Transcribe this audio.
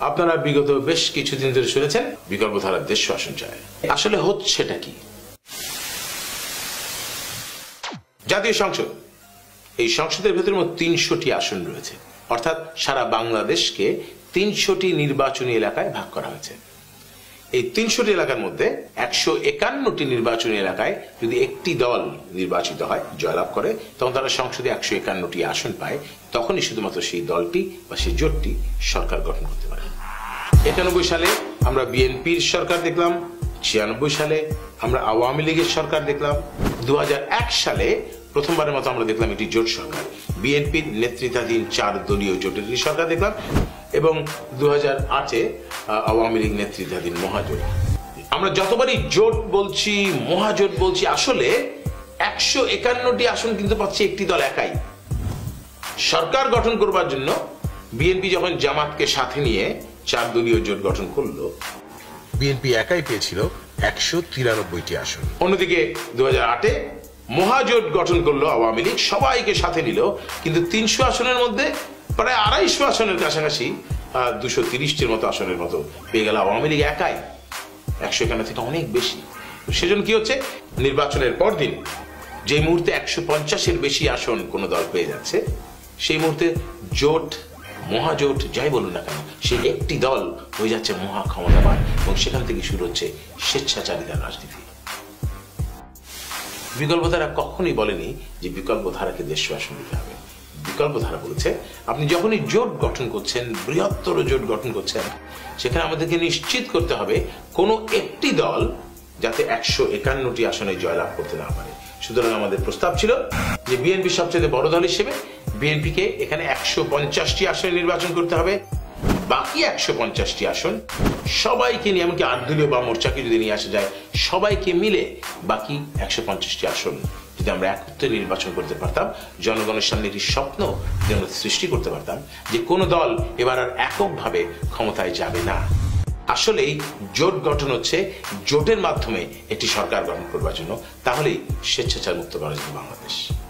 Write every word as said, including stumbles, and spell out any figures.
আপনারা বিগত বেশ কিছুদিন ধরে শুনেছেন বিকল্প ধারার দেশ শাসন চায়। আসলে হচ্ছেটা কি? জাতীয় সংসদ, এই সংসদের ভেতরে মোট তিনশোটি আসন রয়েছে, অর্থাৎ সারা বাংলাদেশকে তিনশোটি নির্বাচনী এলাকায় ভাগ করা হয়েছে। এই তিনশোটি এলাকার মধ্যে একশো একান্নটি নির্বাচনী এলাকায় যদি একটি দল নির্বাচিত হয়, জয়লাভ করে, তখন তারা সংসদে একশো একান্নটি আসন পায়। তখনই শুধুমাত্র সেই দলটি বা সেই জোটটি সরকার গঠন করতে পারে। একানব্বই সালে আমরা বিএনপির সরকার দেখলাম, ছিয়ানব্বই সালে আমরা আওয়ামী লীগের সরকার দেখলাম, দু হাজার এক সালে প্রথমবারের মতো আমরা দেখলাম একটি জোট সরকার, বিএনপির নেতৃত্বাধীন চার দলীয় জোটের সরকার দেখলাম, এবং দু হাজার আটে আওয়ামী লীগ নেতৃত্বাধীন মহাজোট। আমরা যতবারই জোট বলছি, মহাজোট বলছি, আসলে একশো একান্নটি আসন কিন্তু পাচ্ছে একটি দল একাই। সরকার গঠন করবার জন্য বিএনপি যখন জামাতকে সাথে নিয়ে চার দলীয় জোট গঠন করলো, বিএনপি একাই পেয়েছিল একশো তিরানব্বইটি আসন। অন্যদিকে দু হাজার আটে মহাজোট গঠন করলো আওয়ামী লীগ, সবাইকে সাথে নিল, কিন্তু তিনশো আসনের মধ্যে প্রায় আড়াইশো আসনের কাছাকাছি দুশো তিরিশটির মতো আসনের মতো পেয়ে গেল আওয়ামী লীগ একাই। একশো একান্ন থেকে অনেক বেশি। সেজন্য কি হচ্ছে, নির্বাচনের পরদিন যে মুহূর্তে একশো পঞ্চাশের বেশি আসন কোনো দল পেয়ে যাচ্ছে, সেই মুহূর্তে জোট, মহাজোট যাই বলুন না কেন, সেই একটি দল হয়ে যাচ্ছে মহা ক্ষমতাবান, এবং সেখান থেকে শুরু হচ্ছে স্বেচ্ছাচারিতার রাজনীতি। বিকল্প ধারা কখনই বলেনি যে বিকল্প ধারাকে দেশ শাসন দিতে হবে। বিকল্প ধারা বলেছে আপনি যখনই জোট গঠন করছেন, বৃহত্তর জোট গঠন করছেন, সেখানে আমাদেরকে নিশ্চিত করতে হবে কোনো একটি দল যাতে একশো একান্নটি আসনে জয়লাভ করতে না পারে। সুতরাং আমাদের প্রস্তাব ছিল যে বিএনপি সবচেয়ে বড় দল হিসেবে বিএনপিকে এখানে একশো পঞ্চাশটি আসনে নির্বাচন করতে হবে। বাকি একশো পঞ্চাশটি আসন সবাইকে নিয়ে, এমনকি আট দলীয় বা মোর্চাকে যদি নিয়ে আসা যায়, সবাইকে মিলে বাকি একশো পঞ্চাশটি আসন যদি আমরা একত্রে নির্বাচন করতে পারতাম, জনগণের সামনে একটি স্বপ্ন যেন সৃষ্টি করতে পারতাম যে কোনো দল এবার আর এককভাবে ক্ষমতায় যাবে না। আসলেই জোট গঠন হচ্ছে জোটের মাধ্যমে একটি সরকার গঠন করবার জন্য, তাহলেই স্বেচ্ছাচার মুক্ত করা যাবে বাংলাদেশ।